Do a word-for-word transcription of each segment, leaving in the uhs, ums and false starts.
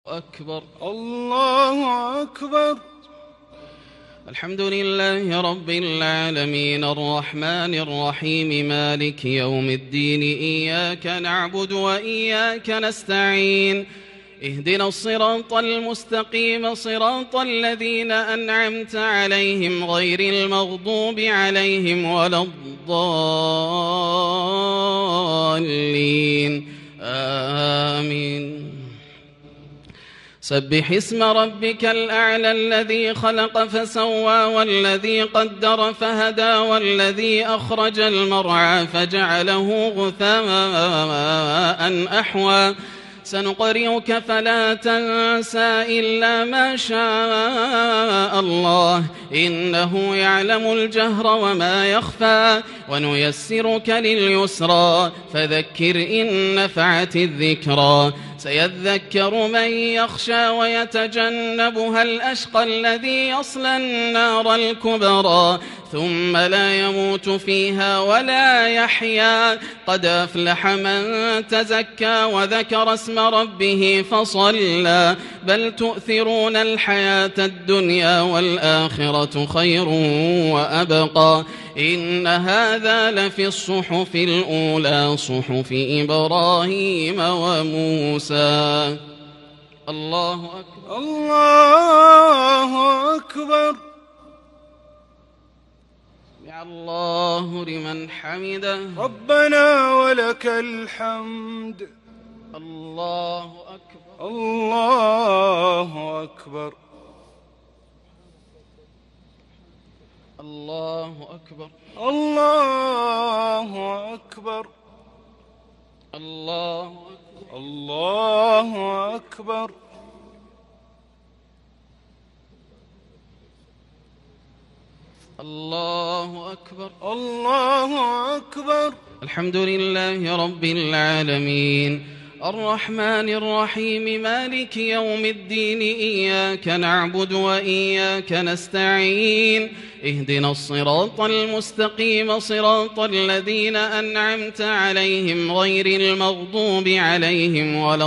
أكبر. الله أكبر. الحمد لله رب العالمين الرحمن الرحيم مالك يوم الدين إياك نعبد وإياك نستعين اهدنا الصراط المستقيم صراط الذين أنعمت عليهم غير المغضوب عليهم ولا الضالين آمين. سبح اسم ربك الأعلى الذي خلق فسوى والذي قدر فهدى والذي أخرج المرعى فجعله غثاء أحوى سنقرئك فلا تنسى إلا ما شاء الله إنه يعلم الجهر وما يخفى ونيسرك لليسرى فذكر إن نفعت الذكرى سيذكر من يخشى ويتجنبها الأشقى الذي يصلى النار الكبرى ثم لا يموت فيها ولا يحيا قد أفلح من تزكى وذكر اسم ربه فصلى بل تؤثرون الحياة الدنيا والآخرة خير وأبقى إن هذا لفي الصحف الأولى صحف إبراهيم وموسى. الله أكبر. الله أكبر. سمع الله لمن حمده. ربنا ولك الحمد. الله أكبر. الله أكبر. الله أكبر. الله أكبر. الله أكبر. الله أكبر. الله أكبر. الله أكبر. الحمد لله رب العالمين الرحمن الرحيم مالك يوم الدين إياك نعبد وإياك نستعين اهدنا الصراط المستقيم صراط الذين أنعمت عليهم غير المغضوب عليهم ولا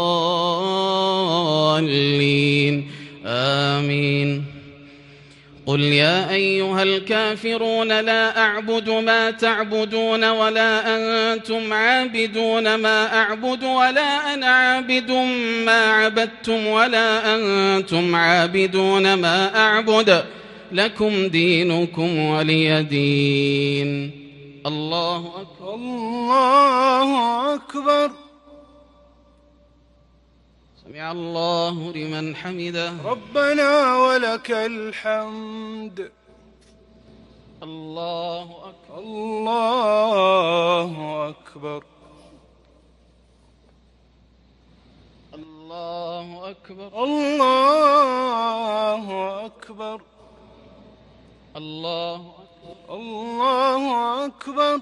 الضالين آمين. قل يا أيها الكافرون لا أعبد ما تعبدون ولا أنتم عابدون ما أعبد ولا أنا عابد ما عبدتم ولا أنتم عابدون ما أعبد لكم دينكم ولي دين. الله أكبر. الله أكبر. سمع الله لمن حمده. ربنا ولك الحمد. الله أكبر. الله أكبر. الله أكبر. الله أكبر. الله أكبر. الله أكبر.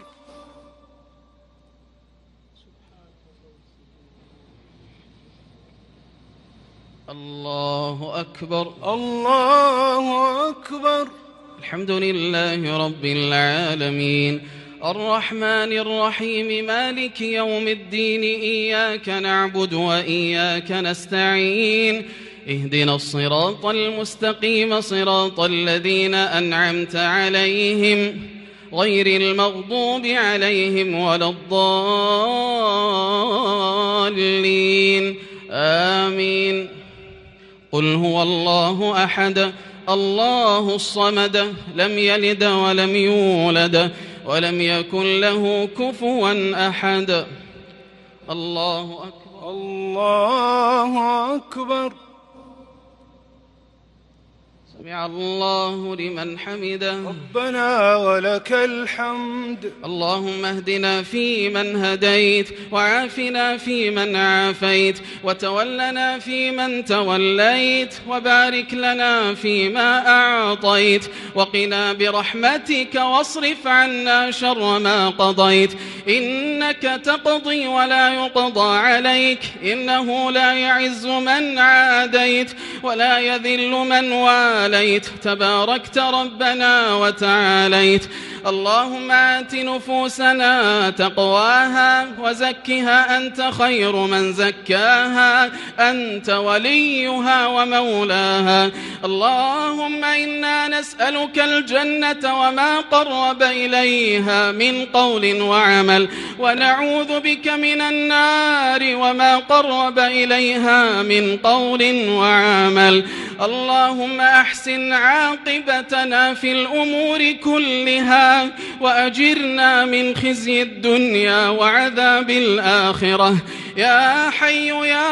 الله أكبر. الله أكبر. الحمد لله رب العالمين الرحمن الرحيم مالك يوم الدين إياك نعبد وإياك نستعين اهدنا الصراط المستقيم صراط الذين أنعمت عليهم غير المغضوب عليهم ولا الضالين آمين. قل هو الله أحد الله الصمد لم يلد ولم يولد ولم يكن له كفوا أحد. الله أكبر. الله أكبر. سمع الله لمن حمده. ربنا ولك الحمد. اللهم اهدنا فيمن هديت وعافنا فيمن عافيت وتولنا فيمن توليت وبارك لنا فيما أعطيت وقنا برحمتك واصرف عنا شر ما قضيت إنك تقضي ولا يقضى عليك إنه لا يعز من عاديت ولا يذل من واليت تباركت ربنا وتعاليت اللهم آت نفوسنا تقواها وزكها أنت خير من زكاها أنت وليها ومولاها. اللهم إنا نسألك الجنة وما قرب إليها من قول وعمل، ونعوذ بك من النار وما قرب إليها من قول وعمل. اللهم أحسن عاقبتنا في الأمور كلها وأجرنا من خزي الدنيا وعذاب الآخرة. يا حي يا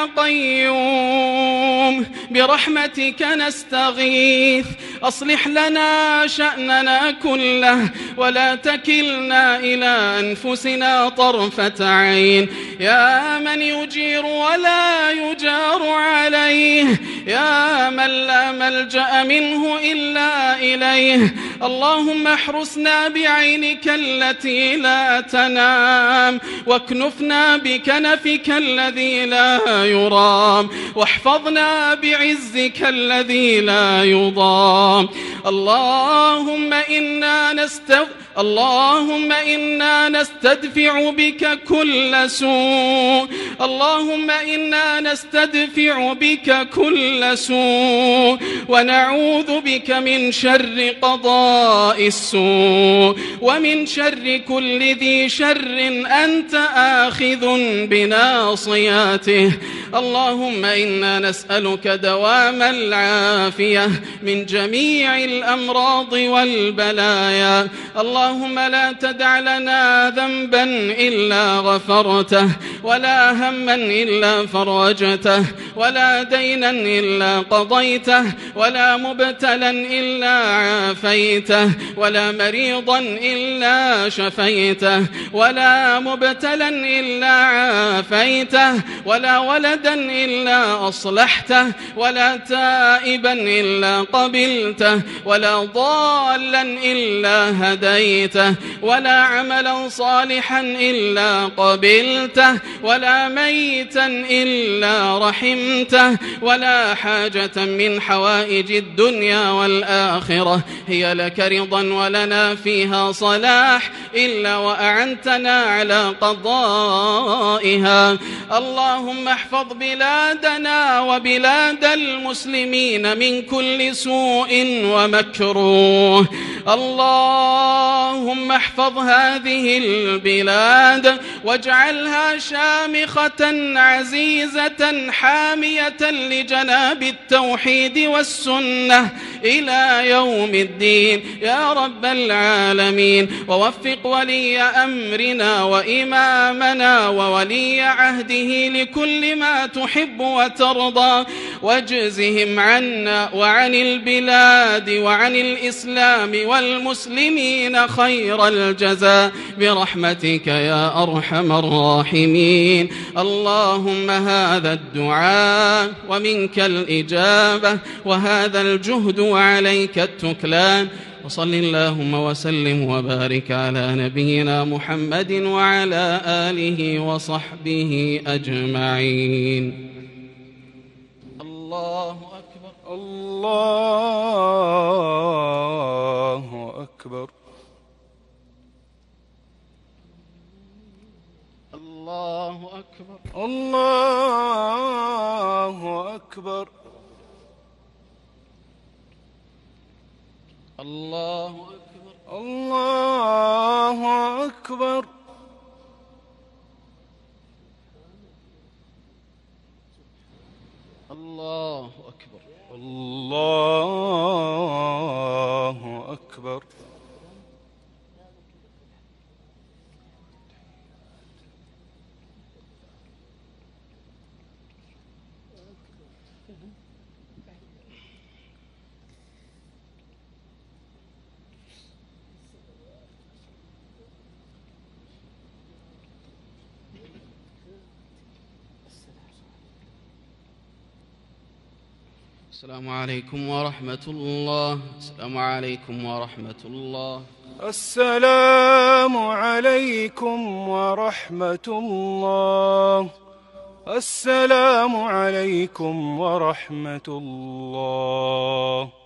قيوم برحمتك نستغيث، أصلح لنا شأننا كله ولا تكلنا إلى أنفسنا طرفة عين. يا من يجير ولا يجار عليه، يا من لا ملجأ منه إلا إليه. اللهم احرسنا بعينك التي لا تنام، واكنفنا بكنفك الذي لا يرام، واحفظنا بعزك الذي لا يضام. اللهم إنا نستغفر اللهم إنا نستدفع بك كل سوء اللهم إنا نستدفع بك كل سوء ونعوذ بك من شر قضاء السوء ومن شر كل ذي شر أنت آخذ بناصياته. اللهم إنا نسألك دوام العافية من جميع الأمراض والبلايا. اللهم لا تدع لنا ذنبا إلا غفرته، ولا هما إلا فرجته، ولا دينا إلا قضيته، ولا مبتلا إلا عافيته، ولا مريضا إلا شفيته، ولا مبتلا إلا عافيته، ولا ولدا إلا أصلحته، ولا تائبا إلا قبلته، ولا ضالا إلا هديته، ولا عملا صالحا إلا قبلته، ولا ميتا إلا رحمته، ولا حاجة من حوائج الدنيا والآخرة هي لك رضا ولنا فيها صلاح إلا وأعنتنا على قضائها. اللهم احفظ بلادنا وبلاد المسلمين من كل سوء ومكروه. اللهم احفظ هذه البلاد واجعلها شامخة عزيزة حامية لجناب التوحيد والسنة إلى يوم الدين يا رب العالمين. ووفق ولي أمرنا وإمامنا وولي عهده لكل ما تحب وترضى، واجزهم عنا وعن البلاد وعن الإسلام والمسلمين خير الجزاء برحمتك يا أرحم الراحمين. اللهم هذا الدعاء ومنك الإجابة، وهذا الجهد وعليك التكلان. وصل اللهم وسلم وبارك على نبينا محمد وعلى آله وصحبه أجمعين. الله أكبر الله أكبر الله أكبر الله أكبر الله أكبر الله أكبر الله أكبر الله أكبر السلام عليكم ورحمة الله. السلام عليكم ورحمة الله. السلام عليكم ورحمة الله. السلام عليكم ورحمة الله.